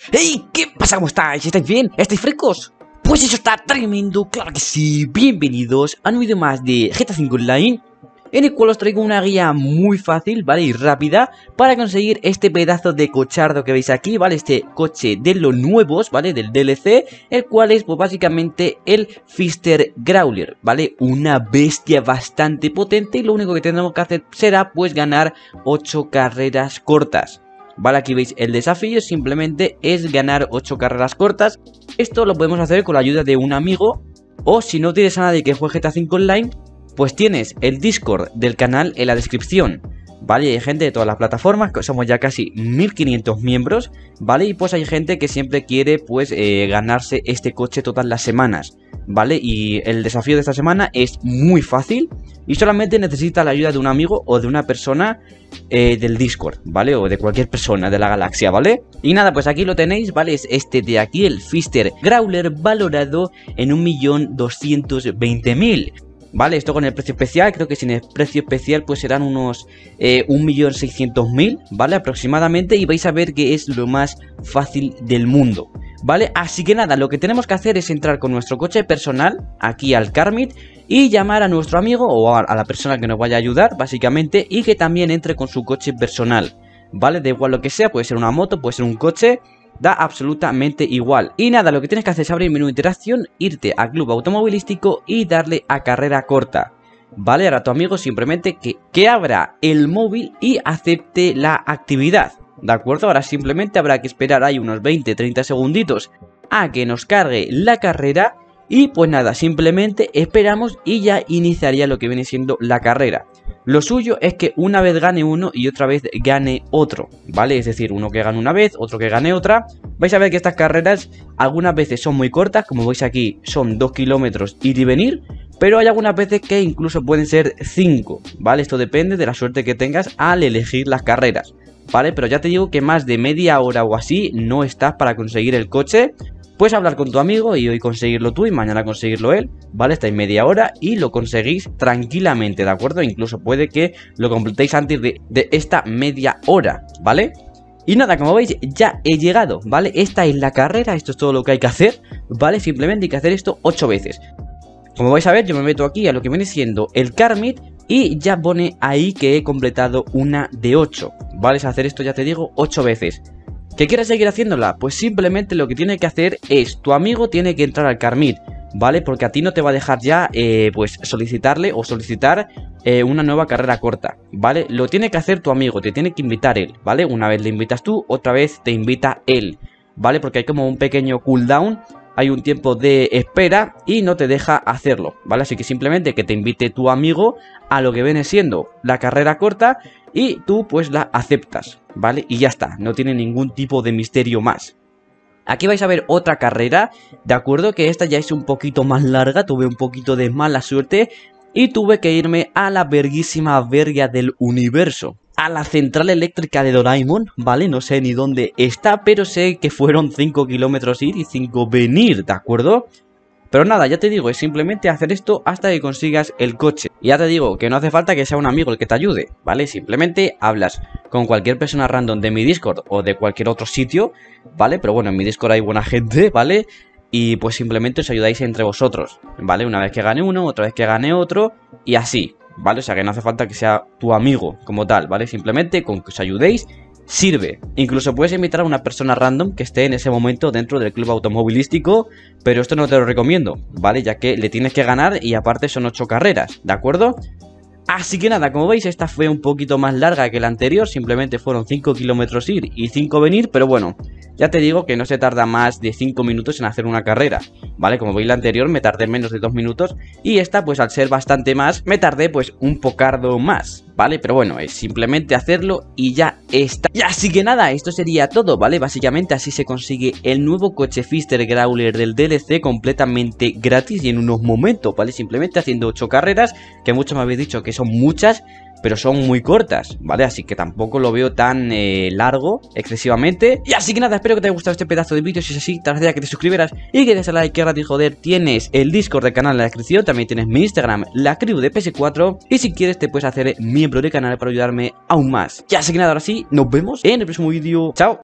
¡Hey! ¿Qué pasa? ¿Cómo estáis? ¿Estáis bien? ¿Estáis frescos? Pues eso está tremendo, claro que sí. Bienvenidos a un vídeo más de GTA V Online, en el cual os traigo una guía muy fácil, ¿vale? Y rápida para conseguir este pedazo de cochardo que veis aquí, ¿vale? Este coche de los nuevos, ¿vale? Del DLC, el cual es, pues básicamente, el Fister Growler, ¿vale? Una bestia bastante potente y lo único que tendremos que hacer será, pues, ganar 8 carreras cortas. Vale, aquí veis el desafío, simplemente es ganar 8 carreras cortas. Esto lo podemos hacer con la ayuda de un amigo, o si no tienes a nadie que juegue GTA V Online, pues tienes el Discord del canal en la descripción, ¿vale? Hay gente de todas las plataformas, somos ya casi 1500 miembros, ¿vale? Y pues hay gente que siempre quiere, pues, ganarse este coche todas las semanas, ¿vale? Y el desafío de esta semana es muy fácil y solamente necesita la ayuda de un amigo o de una persona del Discord, ¿vale? O de cualquier persona de la galaxia, ¿vale? Y nada, pues aquí lo tenéis, ¿vale? Es este de aquí, el Fister Growler, valorado en 1.220.000. Vale, esto con el precio especial, creo que sin el precio especial pues serán unos 1.600.000, ¿vale? Aproximadamente, y vais a ver que es lo más fácil del mundo, ¿vale? Así que nada, lo que tenemos que hacer es entrar con nuestro coche personal aquí al Carmit y llamar a nuestro amigo o a la persona que nos vaya a ayudar, básicamente, y que también entre con su coche personal, ¿vale? Da igual lo que sea, puede ser una moto, puede ser un coche, da absolutamente igual. Y nada, lo que tienes que hacer es abrir el menú de interacción, irte a Club Automovilístico y darle a carrera corta, ¿vale? Ahora tu amigo simplemente que abra el móvil y acepte la actividad, ¿de acuerdo? Ahora simplemente habrá que esperar ahí unos 20-30 segunditos a que nos cargue la carrera. Y pues nada, simplemente esperamos y ya iniciaría lo que viene siendo la carrera. Lo suyo es que una vez gane uno y otra vez gane otro, ¿vale? Es decir, uno que gane una vez, otro que gane otra. Vais a ver que estas carreras algunas veces son muy cortas, como veis aquí son 2 kilómetros ir y venir, pero hay algunas veces que incluso pueden ser 5, ¿vale? Esto depende de la suerte que tengas al elegir las carreras, ¿vale? Pero ya te digo que más de media hora o así no estás para conseguir el coche. Puedes hablar con tu amigo y hoy conseguirlo tú y mañana conseguirlo él, ¿vale? Estáis media hora y lo conseguís tranquilamente, ¿de acuerdo? Incluso puede que lo completéis antes de esta media hora, ¿vale? Y nada, como veis, ya he llegado, ¿vale? Esta es la carrera, esto es todo lo que hay que hacer, ¿vale? Simplemente hay que hacer esto 8 veces. Como vais a ver, yo me meto aquí a lo que viene siendo el Carmit y ya pone ahí que he completado una de 8, ¿vale? Es hacer esto, ya te digo, 8 veces. ¿Que quieres seguir haciéndola? Pues simplemente lo que tiene que hacer es, tu amigo tiene que entrar al Carmit, ¿vale? Porque a ti no te va a dejar ya, pues solicitarle o solicitar una nueva carrera corta, ¿vale? Lo tiene que hacer tu amigo, te tiene que invitar él, ¿vale? Una vez le invitas tú, otra vez te invita él, ¿vale? Porque hay como un pequeño cooldown, hay un tiempo de espera y no te deja hacerlo, ¿vale? Así que simplemente que te invite tu amigo a lo que viene siendo la carrera corta y tú pues la aceptas, ¿vale? Y ya está, no tiene ningún tipo de misterio más. Aquí vais a ver otra carrera, ¿de acuerdo? Que esta ya es un poquito más larga, tuve un poquito de mala suerte y tuve que irme a la verguísima verga del universo, a la central eléctrica de Doraemon, ¿vale? No sé ni dónde está, pero sé que fueron 5 kilómetros ir y 5 venir, ¿de acuerdo? Pero nada, ya te digo, es simplemente hacer esto hasta que consigas el coche. Y ya te digo que no hace falta que sea un amigo el que te ayude, ¿vale? Simplemente hablas con cualquier persona random de mi Discord o de cualquier otro sitio, ¿vale? Pero bueno, en mi Discord hay buena gente, ¿vale? Y pues simplemente os ayudáis entre vosotros, ¿vale? Una vez que gane uno, otra vez que gane otro y así, ¿vale? O sea que no hace falta que sea tu amigo como tal, ¿vale? Simplemente con que os ayudéis sirve. Incluso puedes invitar a una persona random que esté en ese momento dentro del club automovilístico, pero esto no te lo recomiendo, ¿vale? Ya que le tienes que ganar y aparte son 8 carreras, ¿de acuerdo? Así que nada, como veis, esta fue un poquito más larga que la anterior, simplemente fueron 5 kilómetros ir y 5 venir, pero bueno, ya te digo que no se tarda más de 5 minutos en hacer una carrera, ¿vale? Como veis la anterior me tardé menos de 2 minutos y esta pues al ser bastante más, me tardé pues un pocardo más, ¿vale? Pero bueno, es simplemente hacerlo y ya está. Y así que nada, esto sería todo, ¿vale? Básicamente así se consigue el nuevo coche Fister Growler del DLC completamente gratis y en unos momentos, ¿vale? Simplemente haciendo 8 carreras, que muchos me habéis dicho que son muchas, pero son muy cortas, ¿vale? Así que tampoco lo veo tan largo, excesivamente. Y así que nada, espero que te haya gustado este pedazo de vídeo. Si es así, te agradecería que te suscribieras y que des a like, que gratis, joder. Tienes el Discord del canal en la descripción, también tienes mi Instagram, la crew de PS4. Y si quieres te puedes hacer miembro del canal para ayudarme aún más. Y así que nada, ahora sí, nos vemos en el próximo vídeo. ¡Chao!